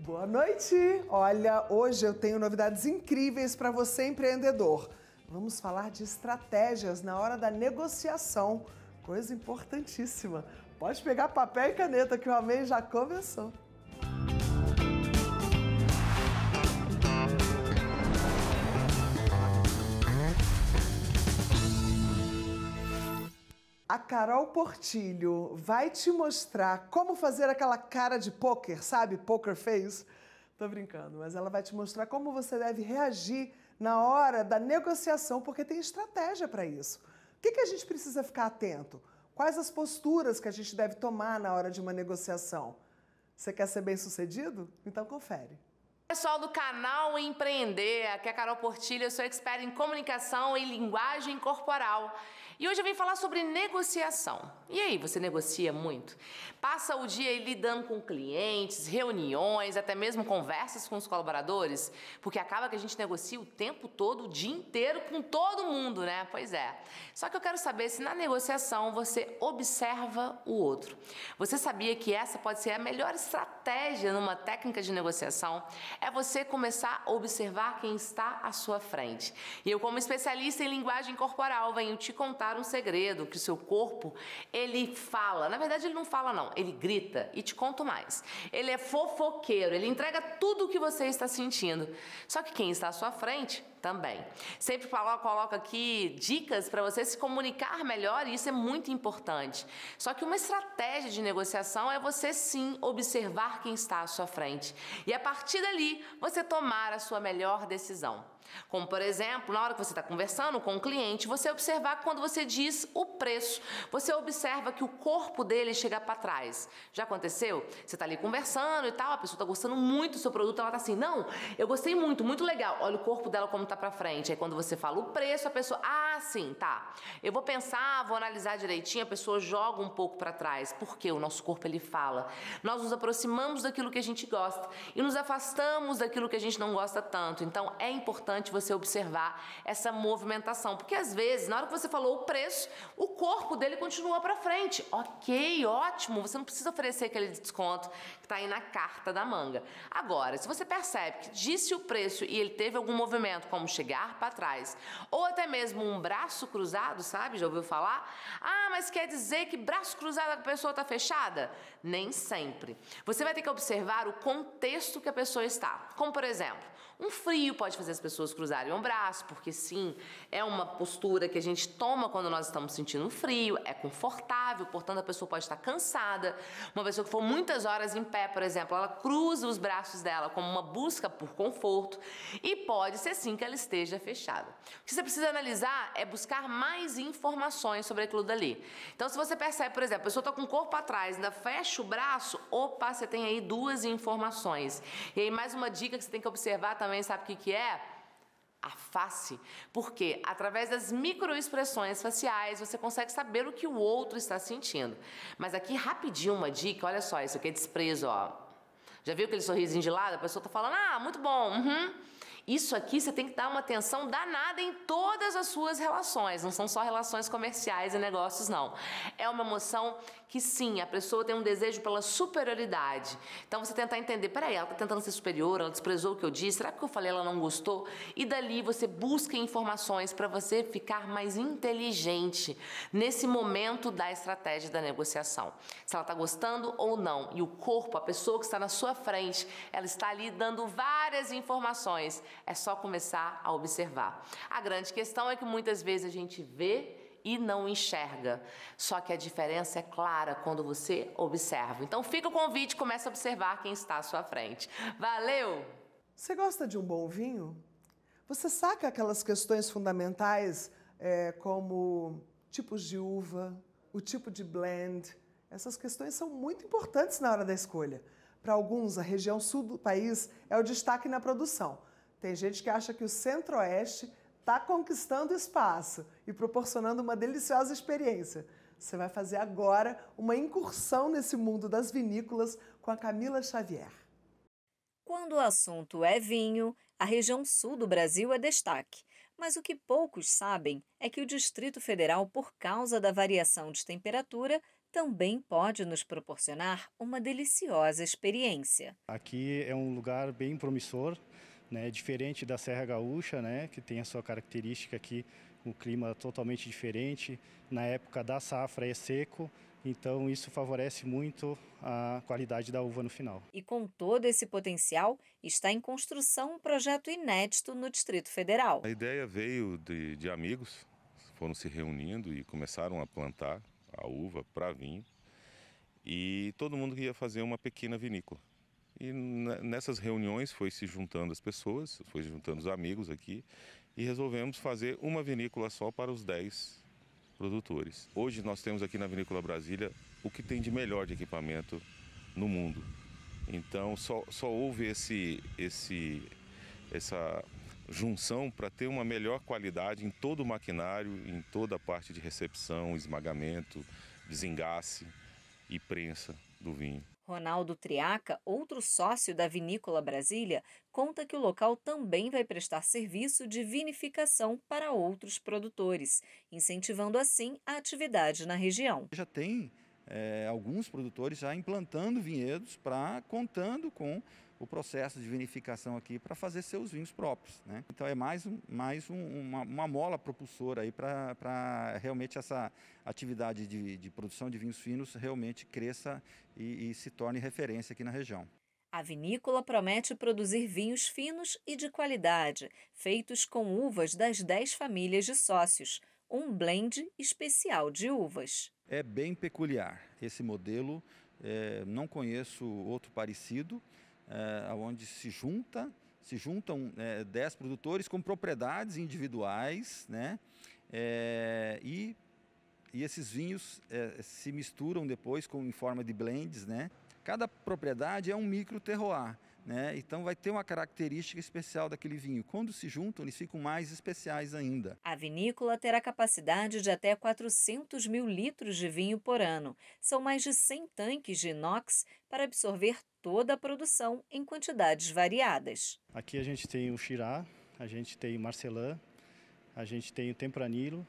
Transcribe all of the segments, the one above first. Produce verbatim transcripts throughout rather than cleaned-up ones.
Boa noite! Olha, hoje eu tenho novidades incríveis para você, empreendedor. Vamos falar de estratégias na hora da negociação, coisa importantíssima. Pode pegar papel e caneta que o Amém já começou. A Carol Portilho vai te mostrar como fazer aquela cara de poker, sabe? Poker face. Tô brincando, mas ela vai te mostrar como você deve reagir na hora da negociação, porque tem estratégia para isso. O que que a gente precisa ficar atento? Quais as posturas que a gente deve tomar na hora de uma negociação? Você quer ser bem-sucedido? Então confere. Pessoal do canal Empreender, aqui é a Carol Portilho, eu sou expert em comunicação e linguagem corporal. E hoje eu vim falar sobre negociação. E aí, você negocia muito? Passa o dia aí lidando com clientes, reuniões, até mesmo conversas com os colaboradores? Porque acaba que a gente negocia o tempo todo, o dia inteiro, com todo mundo, né? Pois é. Só que eu quero saber se na negociação você observa o outro. Você sabia que essa pode ser a melhor estratégia numa técnica de negociação? É você começar a observar quem está à sua frente. E eu, como especialista em linguagem corporal, venho te contar um segredo, que o seu corpo, ele fala. Na verdade, ele não fala não, ele grita. E te conto mais. Ele é fofoqueiro, ele entrega tudo o que você está sentindo. Só que quem está à sua frente também. Sempre coloco aqui dicas para você se comunicar melhor e isso é muito importante. Só que uma estratégia de negociação é você sim observar quem está à sua frente. E a partir dali, você tomar a sua melhor decisão. Como, por exemplo, na hora que você está conversando com um cliente, você observar quando você diz o preço. Você observa que o corpo dele chega para trás. Já aconteceu? Você está ali conversando e tal, a pessoa está gostando muito do seu produto, ela está assim, não, eu gostei muito, muito legal. Olha o corpo dela como está para frente. Aí quando você fala o preço, a pessoa, ah, sim, tá. Eu vou pensar, vou analisar direitinho, a pessoa joga um pouco para trás. Porque o nosso corpo, ele fala. Nós nos aproximamos daquilo que a gente gosta e nos afastamos daquilo que a gente não gosta tanto. Então, é importante você observar essa movimentação, porque às vezes, na hora que você falou o preço, o corpo dele continua para frente. Ok, ótimo, você não precisa oferecer aquele desconto que está aí na carta da manga. Agora, se você percebe que disse o preço e ele teve algum movimento, como chegar para trás, ou até mesmo um braço cruzado, sabe? Já ouviu falar? Ah, mas quer dizer que braço cruzado a pessoa está fechada? Nem sempre. Você vai ter que observar o contexto que a pessoa está. Como, por exemplo, um frio pode fazer as pessoas cruzarem o braço, porque sim, é uma postura que a gente toma quando nós estamos sentindo frio, é confortável, portanto a pessoa pode estar cansada. Uma pessoa que for muitas horas em pé, por exemplo, ela cruza os braços dela como uma busca por conforto e pode ser sim que ela esteja fechada. O que você precisa analisar é buscar mais informações sobre aquilo dali. Então se você percebe, por exemplo, a pessoa está com o corpo atrás, ainda fecha o braço, opa, você tem aí duas informações. E aí mais uma dica que você tem que observar também, sabe o que que é? A face, porque através das microexpressões faciais você consegue saber o que o outro está sentindo. Mas aqui rapidinho uma dica, olha só, isso aqui é desprezo, ó. Já viu aquele sorrisinho de lado? A pessoa está falando, ah, muito bom, uhum. Isso aqui você tem que dar uma atenção danada em todas as suas relações, não são só relações comerciais e negócios, não. É uma emoção que sim, a pessoa tem um desejo pela superioridade. Então você tentar entender, peraí, ela está tentando ser superior, ela desprezou o que eu disse, será que o que eu falei ela não gostou? E dali você busca informações para você ficar mais inteligente nesse momento da estratégia da negociação. Se ela está gostando ou não. E o corpo, a pessoa que está na sua frente, ela está ali dando várias informações. É só começar a observar. A grande questão é que muitas vezes a gente vê e não enxerga. Só que a diferença é clara quando você observa. Então fica o convite e começa a observar quem está à sua frente. Valeu! Você gosta de um bom vinho? Você saca aquelas questões fundamentais é, como tipos de uva, o tipo de blend? Essas questões são muito importantes na hora da escolha. Para alguns, a região sul do país é o destaque na produção. Tem gente que acha que o Centro-Oeste está conquistando espaço e proporcionando uma deliciosa experiência. Você vai fazer agora uma incursão nesse mundo das vinícolas com a Camila Xavier. Quando o assunto é vinho, a região sul do Brasil é destaque. Mas o que poucos sabem é que o Distrito Federal, por causa da variação de temperatura, também pode nos proporcionar uma deliciosa experiência. Aqui é um lugar bem promissor, né, diferente da Serra Gaúcha, né, que tem a sua característica aqui, um clima totalmente diferente. Na época da safra é seco, então isso favorece muito a qualidade da uva no final. E com todo esse potencial, está em construção um projeto inédito no Distrito Federal. A ideia veio de, de amigos, foram se reunindo e começaram a plantar a uva para vinho. E todo mundo ia fazer uma pequena vinícola. E nessas reuniões foi se juntando as pessoas, foi juntando os amigos aqui e resolvemos fazer uma vinícola só para os dez produtores. Hoje nós temos aqui na Vinícola Brasília o que tem de melhor de equipamento no mundo. Então só, só houve esse, esse, essa junção para ter uma melhor qualidade em todo o maquinário, em toda a parte de recepção, esmagamento, desengace e prensa do vinho. Ronaldo Triaca, outro sócio da Vinícola Brasília, conta que o local também vai prestar serviço de vinificação para outros produtores, incentivando assim a atividade na região. Já tem é, alguns produtores já implantando vinhedos, para contando com o processo de vinificação aqui para fazer seus vinhos próprios, né? Então é mais, um, mais um, uma, uma mola propulsora aí para realmente essa atividade de, de produção de vinhos finos realmente cresça e, e se torne referência aqui na região. A vinícola promete produzir vinhos finos e de qualidade, feitos com uvas das dez famílias de sócios, um blend especial de uvas. É bem peculiar esse modelo, é, não conheço outro parecido. É, onde se junta, se juntam é, dez produtores com propriedades individuais, né? É, e, e esses vinhos é, se misturam depois com, em forma de blends, né? Cada propriedade é um micro terroir, né? Então vai ter uma característica especial daquele vinho. Quando se juntam, eles ficam mais especiais ainda. A vinícola terá capacidade de até quatrocentos mil litros de vinho por ano. São mais de cem tanques de inox para absorver toda a produção em quantidades variadas. Aqui a gente tem o Shiraz, a gente tem o Marcelin, a gente tem o Tempranillo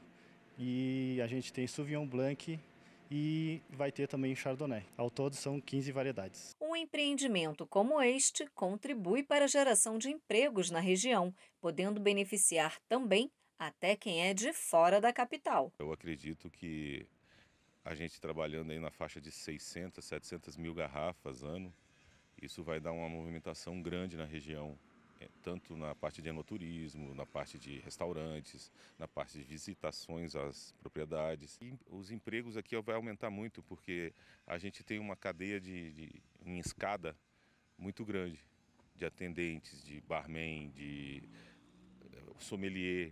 e a gente tem Sauvignon Blanc e vai ter também o Chardonnay. Ao todo são quinze variedades. Um empreendimento como este contribui para a geração de empregos na região, podendo beneficiar também até quem é de fora da capital. Eu acredito que a gente trabalhando aí na faixa de seiscentas, setecentas mil garrafas ano, isso vai dar uma movimentação grande na região, tanto na parte de enoturismo, na parte de restaurantes, na parte de visitações às propriedades. E os empregos aqui vai aumentar muito, porque a gente tem uma cadeia de, de em escada muito grande, de atendentes, de barman, de sommelier,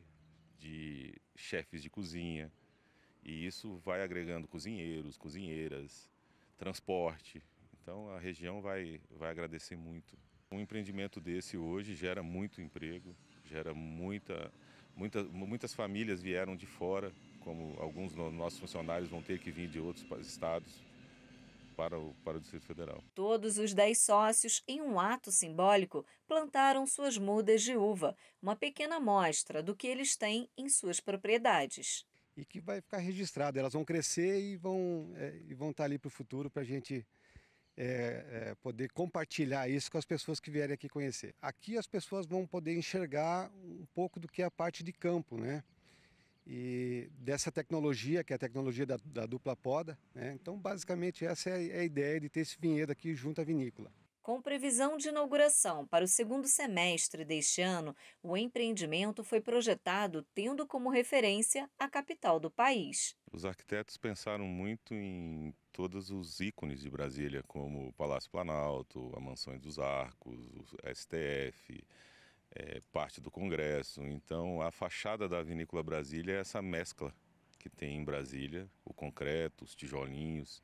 de chefes de cozinha. E isso vai agregando cozinheiros, cozinheiras, transporte. Então a região vai, vai agradecer muito. Um empreendimento desse hoje gera muito emprego, gera muita, muita, muitas famílias vieram de fora, como alguns dos nossos funcionários vão ter que vir de outros estados para o, para o Distrito Federal. Todos os dez sócios, em um ato simbólico, plantaram suas mudas de uva, uma pequena amostra do que eles têm em suas propriedades. E que vai ficar registrado, elas vão crescer e vão, é, e vão estar ali para o futuro para a gente É, é, poder compartilhar isso com as pessoas que vierem aqui conhecer. Aqui as pessoas vão poder enxergar um pouco do que é a parte de campo, né? E dessa tecnologia, que é a tecnologia da, da dupla poda, né? Então, basicamente, essa é a ideia de ter esse vinhedo aqui junto à vinícola. Com previsão de inauguração para o segundo semestre deste ano, o empreendimento foi projetado tendo como referência a capital do país. Os arquitetos pensaram muito em todos os ícones de Brasília, como o Palácio Planalto, a Mansão dos Arcos, o S T F, é, parte do Congresso. Então, a fachada da Vinícola Brasília é essa mescla que tem em Brasília, o concreto, os tijolinhos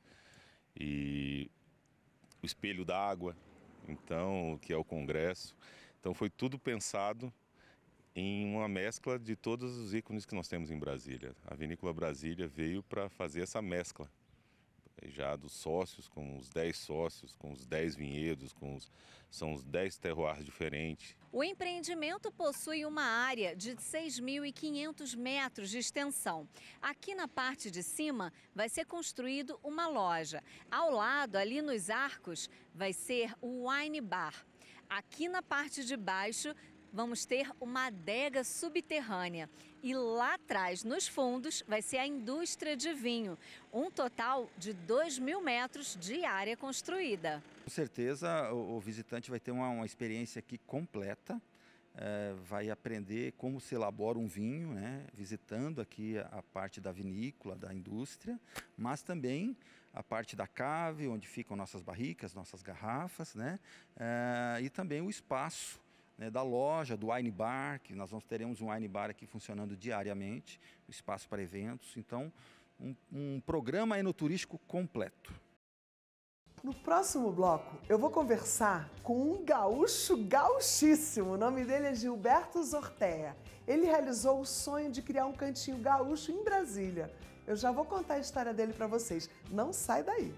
e o espelho d'água, então, que é o Congresso. Então, foi tudo pensado em uma mescla de todos os ícones que nós temos em Brasília. A Vinícola Brasília veio para fazer essa mescla, já dos sócios, com os dez sócios, com os dez vinhedos, com os, são os dez terroirs diferentes. O empreendimento possui uma área de seis mil e quinhentos metros de extensão. Aqui na parte de cima vai ser construído uma loja. Ao lado, ali nos arcos, vai ser o wine bar. Aqui na parte de baixo, vamos ter uma adega subterrânea. E lá atrás, nos fundos, vai ser a indústria de vinho. Um total de dois mil metros de área construída. Com certeza, o, o visitante vai ter uma, uma experiência aqui completa. É, vai aprender como se elabora um vinho, né? Visitando aqui a, a parte da vinícola, da indústria, mas também a parte da cave, onde ficam nossas barricas, nossas garrafas, né? É, e também o espaço, né, da loja, do wine bar, que nós vamos, teremos um wine bar aqui funcionando diariamente, o espaço para eventos. Então, um, um programa enoturístico completo. No próximo bloco, eu vou conversar com um gaúcho gauchíssimo. O nome dele é Gilberto Zortea. Ele realizou o sonho de criar um cantinho gaúcho em Brasília. Eu já vou contar a história dele para vocês. Não sai daí!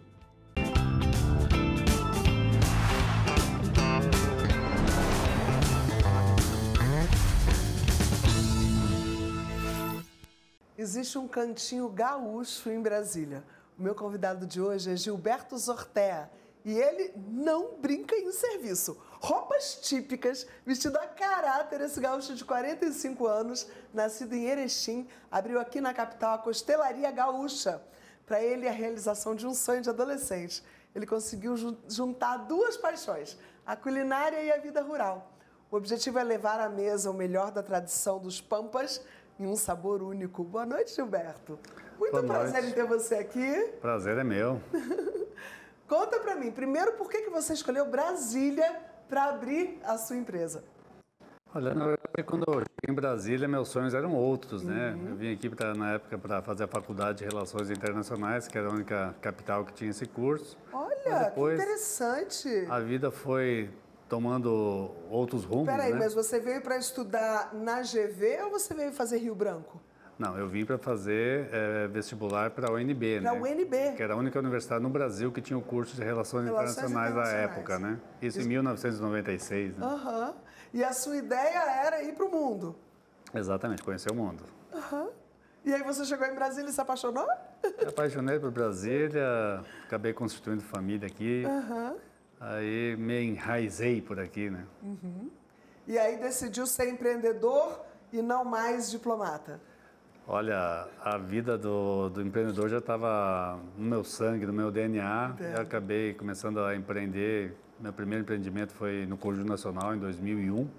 Existe um cantinho gaúcho em Brasília. O meu convidado de hoje é Gilberto Zortea e ele não brinca em serviço. Roupas típicas, vestido a caráter, esse gaúcho de quarenta e cinco anos, nascido em Erechim, abriu aqui na capital a Costelaria Gaúcha. Para ele, a realização de um sonho de adolescente. Ele conseguiu juntar duas paixões, a culinária e a vida rural. O objetivo é levar à mesa o melhor da tradição dos Pampas e um sabor único. Boa noite, Gilberto. Muito Boa prazer noite. em ter você aqui. Prazer é meu. Conta pra mim, primeiro, por que que você escolheu Brasília para abrir a sua empresa? Olha, na verdade, quando eu cheguei em Brasília, meus sonhos eram outros, né? Eu vim aqui pra, na época para fazer a Faculdade de Relações Internacionais, que era a única capital que tinha esse curso. Olha, depois, que interessante. A vida foi tomando outros rumos, Peraí, né? mas você veio para estudar na G V ou você veio fazer Rio Branco? Não, eu vim para fazer é, vestibular para a U N B, Pra né? U N B. Que era a única universidade no Brasil que tinha o curso de Relações, Relações Internacionais, da Internacionais. época, né? Isso, Isso. em mil novecentos e noventa e seis, né? Aham. E a sua ideia era ir para o mundo? Exatamente, conhecer o mundo. Aham. E aí você chegou em Brasília e se apaixonou? Me apaixonei por Brasília, acabei constituindo família aqui. Aham. Aí me enraizei por aqui, né? E aí decidiu ser empreendedor e não mais diplomata? Olha, a vida do, do empreendedor já estava no meu sangue, no meu D N A. Entendo. Eu acabei começando a empreender. Meu primeiro empreendimento foi no Conjunto Nacional, em dois mil e um.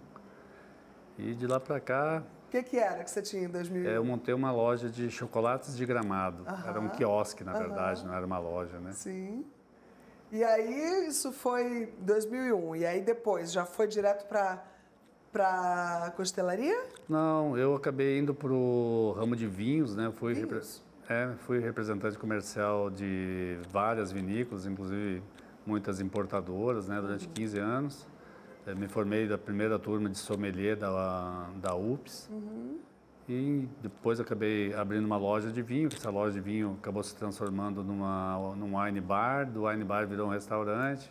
E de lá para cá, O que que era que você tinha em dois mil e um? eu montei uma loja de chocolates de Gramado. Aham. Era um quiosque, na Aham. verdade, não era uma loja, né? Sim. E aí, isso foi dois mil e um. E aí, depois, já foi direto para para costelaria? Não, eu acabei indo para o ramo de vinhos, né? Fui, repre- Vinhos? é, fui representante comercial de várias vinícolas, inclusive muitas importadoras, né? Durante quinze anos. Eh, me formei da primeira turma de sommelier da, da U P S. E depois acabei abrindo uma loja de vinho, que essa loja de vinho acabou se transformando numa, num wine bar. Do wine bar virou um restaurante.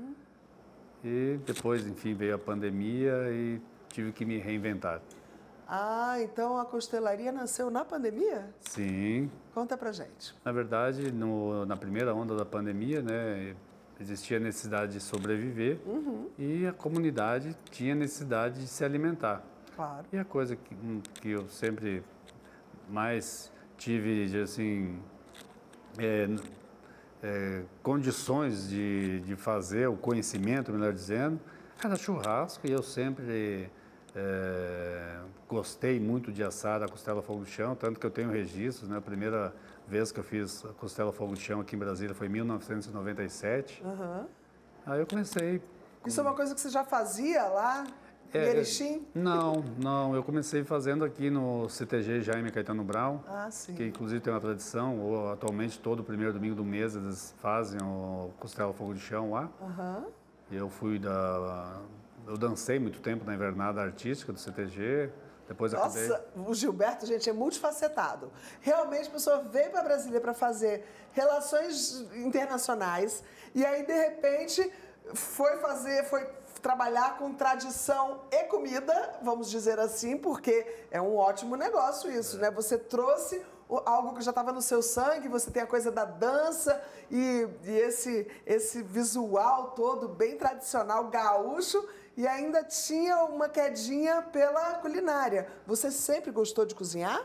E depois, enfim, veio a pandemia e tive que me reinventar. Ah, então a costelaria nasceu na pandemia? Sim, Conta pra gente. na verdade, no, na primeira onda da pandemia, né, existia a necessidade de sobreviver e a comunidade tinha necessidade de se alimentar. Claro. E a coisa que, hum, que eu sempre mais tive, de, assim, é, n- é, condições de, de fazer, o conhecimento, melhor dizendo, era churrasco. E eu sempre é, gostei muito de assar a costela fogo de chão, tanto que eu tenho registros, né? A primeira vez que eu fiz a costela fogo de chão aqui em Brasília foi em mil novecentos e noventa e sete. Aham. Aí eu comecei. Isso é uma coisa que você já fazia lá em É, Erechim? Não, não. Eu comecei fazendo aqui no C T G Jaime Caetano Brown, Ah, sim. que inclusive tem uma tradição. Ou, atualmente, todo primeiro domingo do mês eles fazem o costela fogo de chão lá. Aham. E eu fui da... Eu dancei muito tempo na invernada artística do C T G. Depois Nossa, acabei... o Gilberto, gente, é multifacetado. Realmente a pessoa veio para Brasília para fazer relações internacionais e aí, de repente, foi fazer, foi trabalhar com tradição e comida, vamos dizer assim, porque é um ótimo negócio isso, é. né? Você trouxe algo que já estava no seu sangue, você tem a coisa da dança e, e esse, esse visual todo bem tradicional, gaúcho, e ainda tinha uma quedinha pela culinária. Você sempre gostou de cozinhar?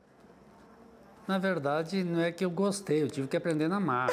Na verdade, não é que eu gostei, eu tive que aprender na marra.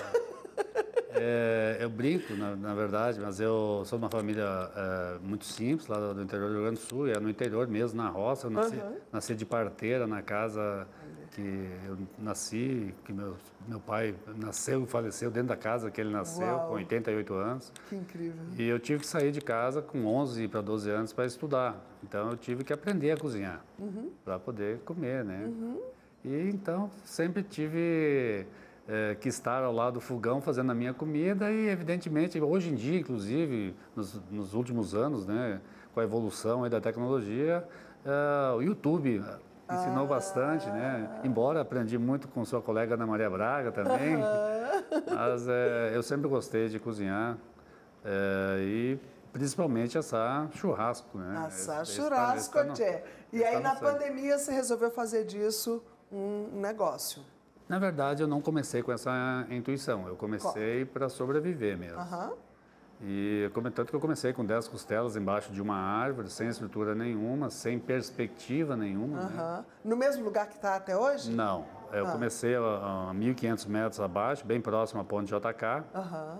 é, eu brinco, na, na verdade, mas eu sou de uma família é, muito simples, lá do interior do Rio Grande do Sul, é no interior mesmo, na roça. Eu nasci, uhum. nasci de parteira na casa que eu nasci, que meu, meu pai nasceu e faleceu dentro da casa que ele nasceu, Uau. com oitenta e oito anos. Que incrível. E eu tive que sair de casa com onze para doze anos para estudar. Então, eu tive que aprender a cozinhar, uhum. para poder comer, né? Uhum. E, então, sempre tive é, que estar ao lado do fogão fazendo a minha comida e, evidentemente, hoje em dia, inclusive, nos, nos últimos anos, né, com a evolução aí da tecnologia, é, o YouTube ensinou ah. bastante, né? Embora aprendi muito com sua colega Ana Maria Braga também, mas é, eu sempre gostei de cozinhar é, e principalmente assar churrasco, né? Assar esse, churrasco, esse tá, esse tá no, E aí tá na sangue. pandemia você resolveu fazer disso um negócio? Na verdade eu não comecei com essa intuição, eu comecei para sobreviver mesmo. Uhum. E tanto que eu comecei com dez costelas embaixo de uma árvore, sem estrutura nenhuma, sem perspectiva nenhuma. Uhum. Né? No mesmo lugar que está até hoje? Não, eu ah. comecei a, a mil e quinhentos metros abaixo, bem próximo à ponte J K. Uhum.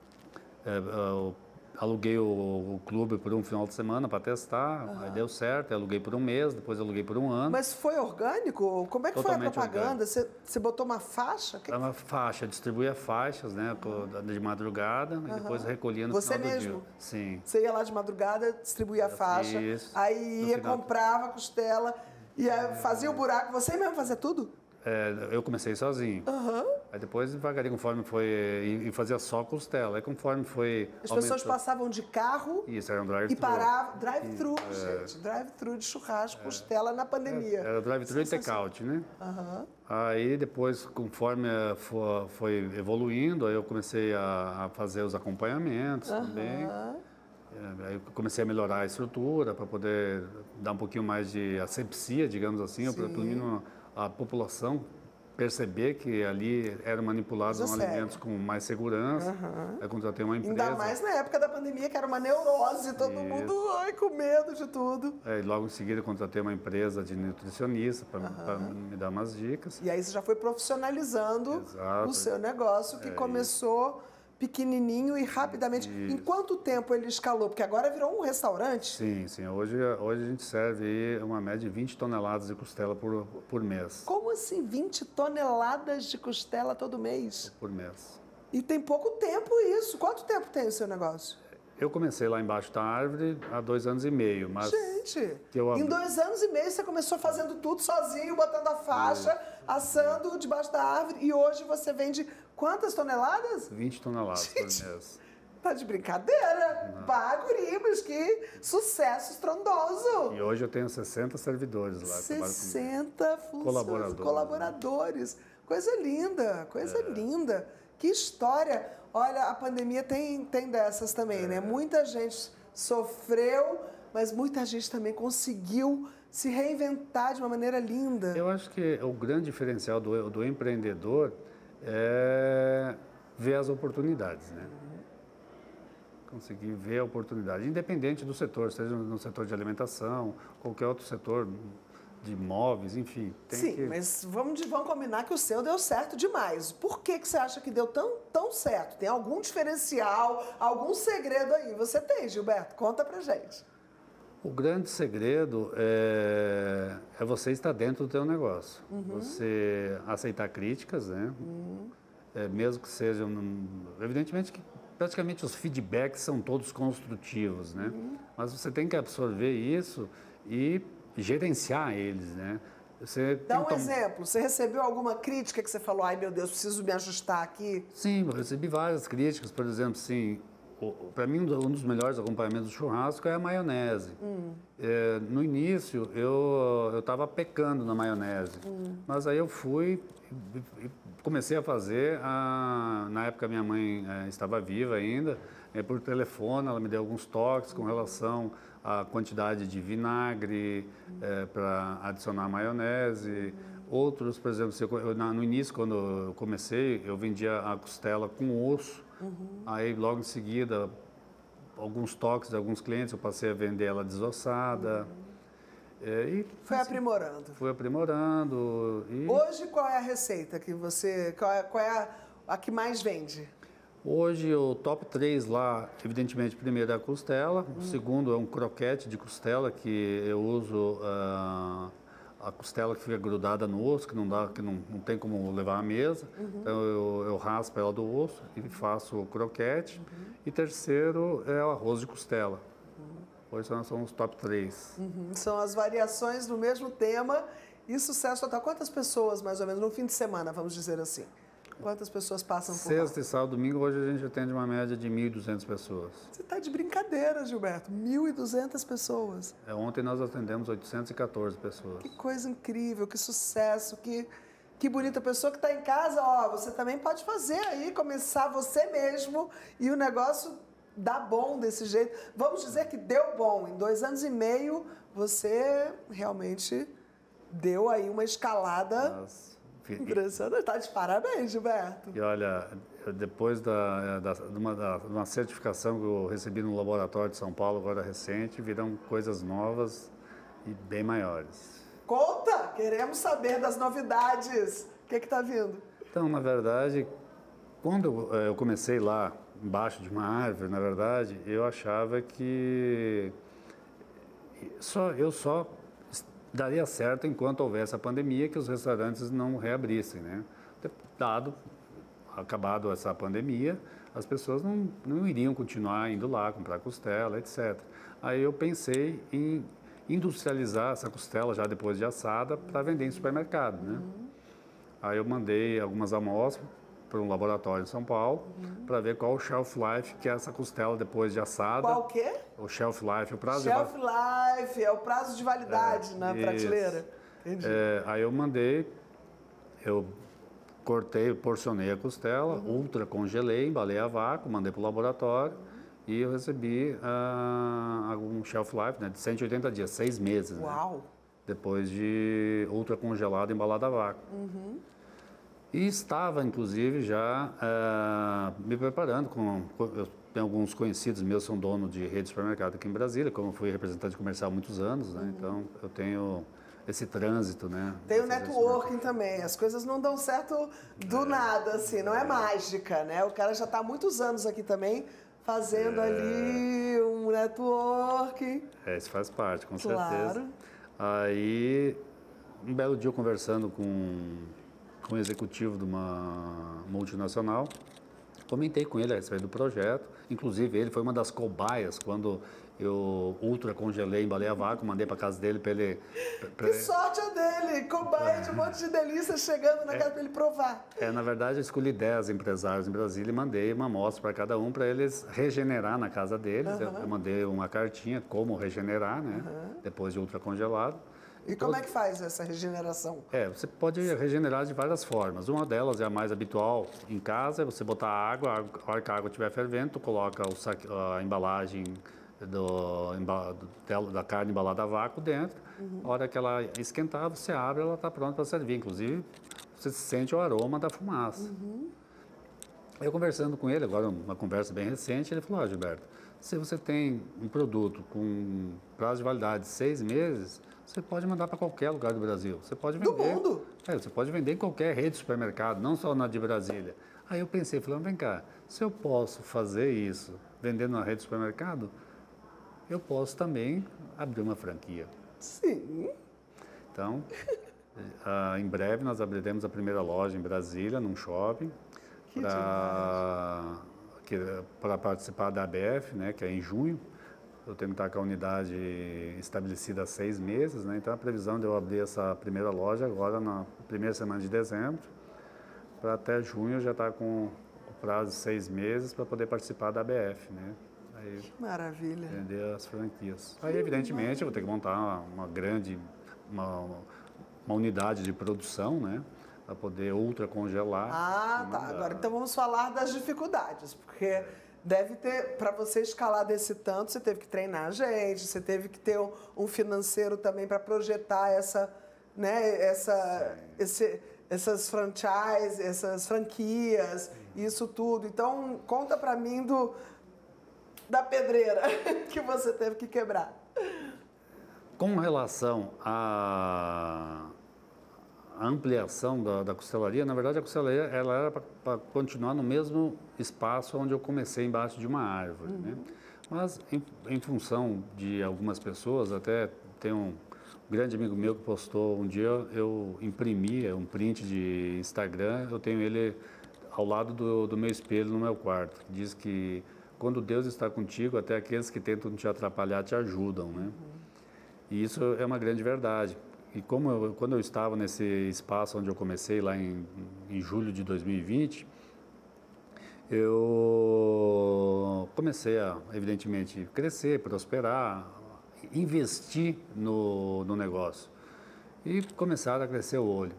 É, eu aluguei o, o clube por um final de semana para testar, uhum. aí deu certo, eu aluguei por um mês, depois eu aluguei por um ano. Mas foi orgânico? Como é que Totalmente foi a propaganda? Você, você botou uma faixa? Que... Uma faixa, distribuía faixas, né, uhum. de madrugada uhum. e depois recolhia no você final mesmo? do dia. Sim. Você ia lá de madrugada, distribuía a faixa, Isso. aí ia, comprava a costela, ia, fazia o buraco, você mesmo fazia tudo? É, eu comecei sozinho. Uhum. Aí depois, devagarinho, conforme foi... E, e fazia só costela. Aí conforme foi... As pessoas aumentou... passavam de carro... Isso, era um drive-thru. E paravam... Drive-thru, gente. É... Drive-thru de churrasco, é... costela na pandemia. Era drive-thru e take-out, né? Uhum. Aí depois, conforme foi, foi evoluindo, aí eu comecei a, a fazer os acompanhamentos uhum. também. Aí eu comecei a melhorar a estrutura para poder dar um pouquinho mais de asepsia, digamos assim, para a população perceber que ali eram manipulados um alimentos com mais segurança. Uhum. Aí contratei uma empresa. Ainda mais na época da pandemia, que era uma neurose, todo Isso. mundo ai, com medo de tudo. É, e logo em seguida contratei uma empresa de nutricionista para uhum. me dar umas dicas. E aí você já foi profissionalizando Exato. o seu negócio, que é começou... Isso. pequenininho e rapidamente. Isso. Em quanto tempo ele escalou? Porque agora virou um restaurante? Sim, sim. Hoje, hoje a gente serve uma média de vinte toneladas de costela por, por mês. Como assim vinte toneladas de costela todo mês? Por mês. E tem pouco tempo isso. Quanto tempo tem o seu negócio? Eu comecei lá embaixo da árvore há dois anos e meio, mas... Gente, eu... em dois anos e meio você começou fazendo tudo sozinho, botando a faixa, é. assando debaixo da árvore, e hoje você vende quantas toneladas? vinte toneladas Gente, por mês. Tá de brincadeira? Baguribas, que sucesso estrondoso! E hoje eu tenho sessenta servidores lá. sessenta colaboradores. colaboradores. Coisa linda, coisa é. linda. Que história! Olha, a pandemia tem, tem dessas também, é. né? Muita gente sofreu, mas muita gente também conseguiu se reinventar de uma maneira linda. Eu acho que o grande diferencial do, do empreendedor é ver as oportunidades, né? Conseguir ver a oportunidade, independente do setor, seja no setor de alimentação, qualquer outro setor... de imóveis, enfim. Tem Sim, que... mas vamos, vamos combinar que o seu deu certo demais. Por que, que você acha que deu tão, tão certo? Tem algum diferencial, algum segredo aí? Você tem, Gilberto? Conta pra gente. O grande segredo é, é você estar dentro do teu negócio. Uhum. Você aceitar críticas, né? Uhum. É, mesmo que sejam... Evidentemente que praticamente os feedbacks são todos construtivos, né? Uhum. Mas você tem que absorver isso e gerenciar eles, né? Você Dá um tom... exemplo. Você recebeu alguma crítica que você falou, ai meu Deus, preciso me ajustar aqui? Sim, eu recebi várias críticas, por exemplo, assim, para mim, um dos melhores acompanhamentos do churrasco é a maionese. Hum. É, no início, eu estava pecando na maionese, hum. mas aí eu fui e comecei a fazer. A, na época, minha mãe é, estava viva ainda, é, por telefone, ela me deu alguns toques com relação à quantidade de vinagre hum. é, para adicionar maionese. Hum. Outros, por exemplo, eu, no início, quando eu comecei, eu vendia a costela com osso. Uhum. Aí, logo em seguida, alguns toques de alguns clientes, eu passei a vender ela desossada. Uhum. É, e, foi assim, aprimorando. Fui aprimorando. E... Hoje, qual é a receita que você... Qual é, qual é a, a que mais vende? Hoje, o top três lá, evidentemente, primeiro é a costela. Uhum. O segundo é um croquete de costela, que eu uso... Uh, a costela que fica grudada no osso, que não dá, que não, não tem como levar à mesa. Uhum. Então eu, eu raspo ela do osso e faço o croquete. Uhum. E terceiro é o arroz de costela. Uhum. Hoje são os top três. Uhum. São as variações do mesmo tema e sucesso total. Quantas pessoas, mais ou menos, no fim de semana, vamos dizer assim? Quantas pessoas passam por lá? Sexta e sábado, domingo, hoje a gente atende uma média de mil e duzentas pessoas. Você está de brincadeira, Gilberto. mil e duzentas pessoas. É, ontem nós atendemos oitocentas e quatorze pessoas. Que coisa incrível, que sucesso, que, que bonita. Pessoa que está em casa, ó, você também pode fazer aí, começar você mesmo e o negócio dá bom desse jeito. Vamos dizer que deu bom. Em dois anos e meio, você realmente deu aí uma escalada... Nossa. Impressionante, está de parabéns, Gilberto. E olha, depois da, da, de, uma, da, de uma certificação que eu recebi no laboratório de São Paulo, agora recente, virão coisas novas e bem maiores. Conta! Queremos saber das novidades. O que está vindo? Então, na verdade, quando eu, eu comecei lá, embaixo de uma árvore, na verdade, eu achava que só, eu só... daria certo enquanto houvesse a pandemia, que os restaurantes não reabrissem, né? Dado, acabado essa pandemia, as pessoas não, não iriam continuar indo lá comprar costela, etcétera. Aí eu pensei em industrializar essa costela já depois de assada para vender em supermercado, né? Uhum. Aí eu mandei algumas amostras para um laboratório em São Paulo, uhum. para ver qual o shelf life que é essa costela depois de assada. Qual o quê? O shelf life, o prazo shelf de life, é o prazo de validade é, na isso. prateleira. Entendi. É, aí eu mandei, eu cortei, porcionei a costela, uhum. ultra congelei, embalei a vácuo, mandei para o laboratório uhum. e eu recebi uh, um shelf life, né, de cento e oitenta dias, seis meses. Uau! Né, depois de ultra congelado, embalado a vácuo. Uhum. E estava, inclusive, já uh, me preparando com... Eu tenho alguns conhecidos meus, são dono de rede de supermercado aqui em Brasília, como eu fui representante comercial há muitos anos, né? Uhum. Então eu tenho esse trânsito, né? Tem o networking também, as coisas não dão certo do é. nada, assim, não é, é mágica, né? O cara já está há muitos anos aqui também, fazendo é. ali um networking. É, isso faz parte, com claro. certeza. Aí, um belo dia eu conversando com... com o executivo de uma multinacional, comentei com ele a respeito do projeto, inclusive ele foi uma das cobaias quando eu ultra congelei, embalei a vácuo, mandei para casa dele para ele... Pra... Que sorte é dele, cobaia de um monte de delícia chegando na é, casa para ele provar. É, na verdade eu escolhi dez empresários em Brasília e mandei uma amostra para cada um para eles regenerar na casa deles, uhum. eu, eu mandei uma cartinha como regenerar, né, uhum. depois de ultra congelado. E como é que faz essa regeneração? É, você pode regenerar de várias formas. Uma delas é a mais habitual em casa, é você botar água, a hora que a água estiver fervendo, tu coloca o saque, a embalagem do, do, da carne embalada a vácuo dentro. Uhum. A hora que ela esquentar, você abre, ela está pronta para servir. Inclusive, você sente o aroma da fumaça. Uhum. Eu conversando com ele, agora uma conversa bem recente, ele falou, ah, Gilberto, se você tem um produto com prazo de validade de seis meses... Você pode mandar para qualquer lugar do Brasil. Você pode vender. Do mundo? É, você pode vender em qualquer rede de supermercado, não só na de Brasília. Aí eu pensei, falando, vem cá, se eu posso fazer isso vendendo na rede de supermercado, eu posso também abrir uma franquia. Sim. Então, uh, em breve nós abriremos a primeira loja em Brasília, num shopping, para participar da A B F, né, que é em junho. Eu tenho que estar com a unidade estabelecida há seis meses, né? Então a previsão de eu abrir essa primeira loja agora na primeira semana de dezembro, para até junho já estar com o prazo de seis meses para poder participar da A B F, né? Aí, que maravilha. Vender as franquias. Aí, evidentemente, eu vou ter que montar uma, uma grande, uma, uma unidade de produção, né? Para poder ultracongelar. Ah, tá. Agora, então vamos falar das dificuldades, porque deve ter, para você escalar desse tanto, você teve que treinar gente, você teve que ter um, um financeiro também para projetar essa, né, essa, esse, essas franchises, essas franquias, isso tudo. Então, conta para mim do, da pedreira que você teve que quebrar. Com relação à a ampliação da, da costelaria, na verdade a costelaria ela era para continuar no mesmo espaço onde eu comecei, embaixo de uma árvore, uhum. né? Mas em, em função de algumas pessoas, até tem um grande amigo meu que postou um dia, eu imprimi um print de Instagram, eu tenho ele ao lado do, do meu espelho no meu quarto. Diz que quando Deus está contigo, até aqueles que tentam te atrapalhar te ajudam, né? Uhum. E isso é uma grande verdade. E como eu, quando eu estava nesse espaço onde eu comecei, lá em, em julho de dois mil e vinte, eu comecei a, evidentemente, crescer, prosperar, investir no, no negócio. E começaram a crescer o olho.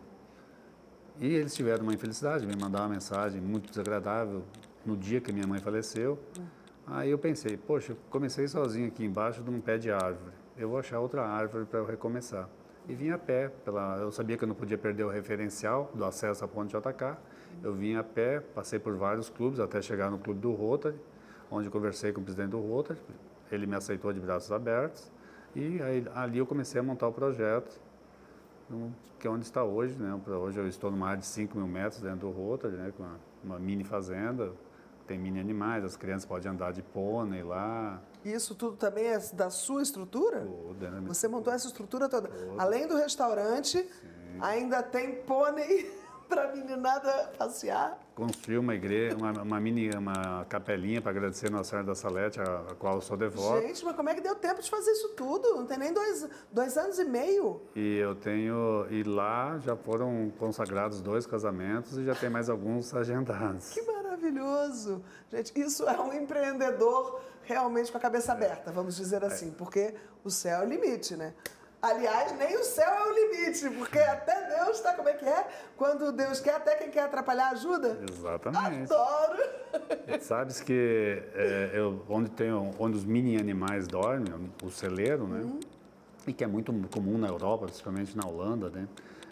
E eles tiveram uma infelicidade, me mandaram uma mensagem muito desagradável no dia que minha mãe faleceu. Aí eu pensei, poxa, comecei sozinho aqui embaixo de um pé de árvore. Eu vou achar outra árvore para eu recomeçar. E vim a pé, pela, eu sabia que eu não podia perder o referencial do acesso à Ponte J K. Eu vim a pé, passei por vários clubes até chegar no clube do Rotary, onde conversei com o presidente do Rotary. Ele me aceitou de braços abertos e aí, ali eu comecei a montar o projeto, que é onde está hoje, né? Hoje eu estou numa área de cinco mil metros dentro do Rotary, né? Com uma, uma mini fazenda, tem mini animais, as crianças podem andar de pônei lá. Isso tudo também é da sua estrutura? Toda, né? Você montou essa estrutura toda. Toda. Além do restaurante, sim, ainda tem pônei para a meninada passear? Construí uma igreja, uma, uma mini, uma capelinha para agradecer a Nossa Senhora da Salete, a, a qual eu sou devoto. Gente, mas como é que deu tempo de fazer isso tudo? Não tem nem dois, dois anos e meio. E eu tenho, e lá já foram consagrados dois casamentos e já tem mais alguns agendados. Que maravilhoso! Gente, isso é um empreendedor realmente com a cabeça aberta, vamos dizer assim, porque o céu é o limite, né? Aliás, nem o céu é o limite, porque até Deus, tá? Como é que é? Quando Deus quer, até quem quer atrapalhar ajuda? Exatamente. Adoro! Sabes que é, eu, onde, tem, onde os mini animais dormem, o celeiro, né? Uhum. E que é muito comum na Europa, principalmente na Holanda, né?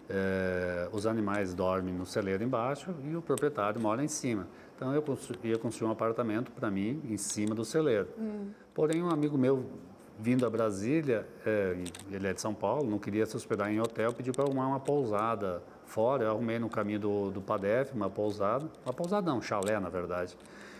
É, os animais dormem no celeiro embaixo e o proprietário mora em cima. Então eu ia construir um apartamento para mim em cima do celeiro. Hum. Porém, um amigo meu vindo a Brasília, é, ele é de São Paulo, não queria se hospedar em hotel, pediu para eu arrumar uma pousada fora. Eu arrumei no caminho do, do Padef uma pousada, uma pousada não, um chalé na verdade.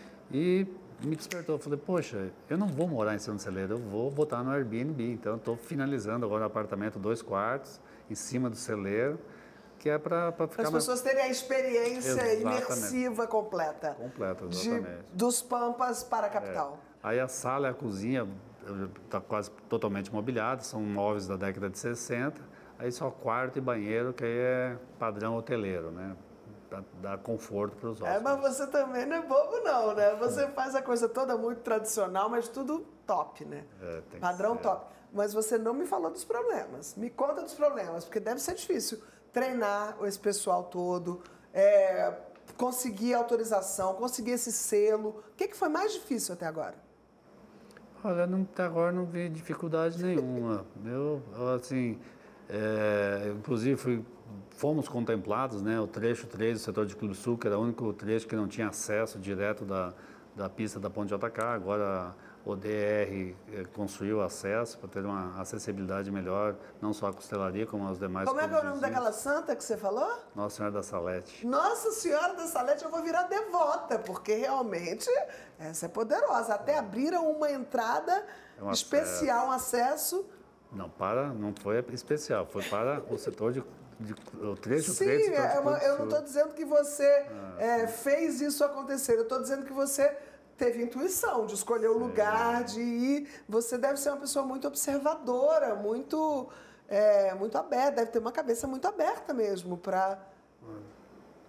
E me despertou, eu falei, poxa, eu não vou morar em cima do celeiro, eu vou botar no Airbnb. Então, estou finalizando agora o apartamento, dois quartos, em cima do celeiro, que é para ficar... Para as pessoas terem a experiência exatamente, imersiva completa. Completa, exatamente. De, dos Pampas para a capital. É. Aí a sala e a cozinha está quase totalmente mobiliada, são móveis da década de sessenta, aí só quarto e banheiro, que aí é padrão hoteleiro, né? Dá, dá conforto para os hóspedes. É, mas você também não é bobo não, né? Você faz a coisa toda muito tradicional, mas tudo top, né? É, tem padrão que ser. top. Mas você não me falou dos problemas. Me conta dos problemas, porque deve ser difícil treinar esse pessoal todo, é, conseguir autorização, conseguir esse selo. O que, que foi mais difícil até agora? Olha, não, até agora não vi dificuldade nenhuma. Eu, assim, é, inclusive fui, fomos contemplados, né? O trecho três do setor de Clube Sul, que era o único trecho que não tinha acesso direto da, da pista da Ponte J K. Agora o D R construiu acesso para ter uma acessibilidade melhor, não só à costelaria, como aos demais. Como é que é o nome daquela santa que você falou? Nossa Senhora da Salete. Nossa Senhora da Salete, eu vou virar devota, porque realmente essa é poderosa. Até abriram uma entrada é um especial, um acesso. Não, para, não foi especial, foi para o setor de, de o trecho Sim, três do é uma, eu não estou dizendo que você ah, é, fez isso acontecer, eu estou dizendo que você teve intuição de escolher o lugar, de ir. Você deve ser uma pessoa muito observadora, muito, é, muito aberta, deve ter uma cabeça muito aberta mesmo para...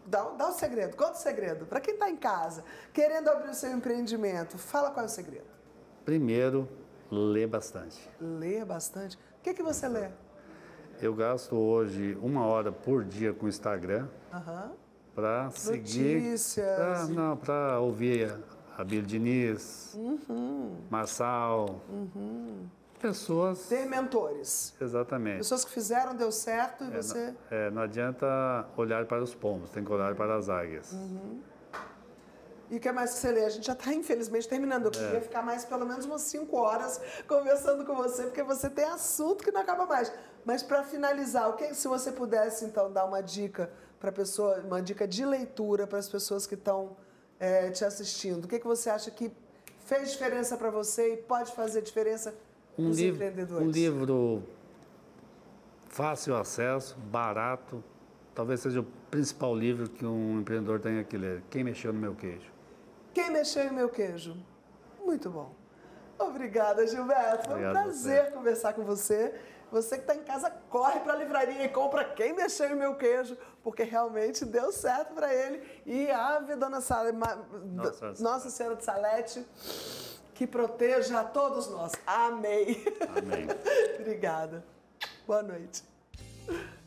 Dá, dá o segredo, conta o segredo. Para quem está em casa, querendo abrir o seu empreendimento, fala qual é o segredo. Primeiro, lê bastante. Lê bastante. O que, que você lê? Eu gasto hoje uma hora por dia com o Instagram Uhum. para seguir. Notícias. Pra, não, para ouvir a Bíblia Diniz, Uhum. Marçal. Uhum. Pessoas. Ter mentores. Exatamente. Pessoas que fizeram, deu certo e É, você. não, é, não adianta olhar para os pombos, tem que olhar para as águias. Uhum. E o que mais que você lê? A gente já está, infelizmente, terminando. Eu queria É. ficar mais pelo menos umas cinco horas conversando com você, porque você tem assunto que não acaba mais. Mas para finalizar, o que, se você pudesse, então, dar uma dica para a pessoa, uma dica de leitura para as pessoas que estão é, te assistindo, o que, que você acha que fez diferença para você e pode fazer diferença para Um os livro, empreendedores? um livro fácil acesso, barato, talvez seja o principal livro que um empreendedor tenha que ler. Quem Mexeu no Meu Queijo. Quem Mexeu no Meu Queijo. Muito bom. Obrigada, Gilberto. Foi Obrigado um prazer conversar com você. Você que está em casa, corre para a livraria e compra Quem Mexeu no Meu Queijo, porque realmente deu certo para ele. E ave Dona Salete, Nossa, Nossa Senhora de Salete, que proteja a todos nós. Amém. Amém. Obrigada. Boa noite.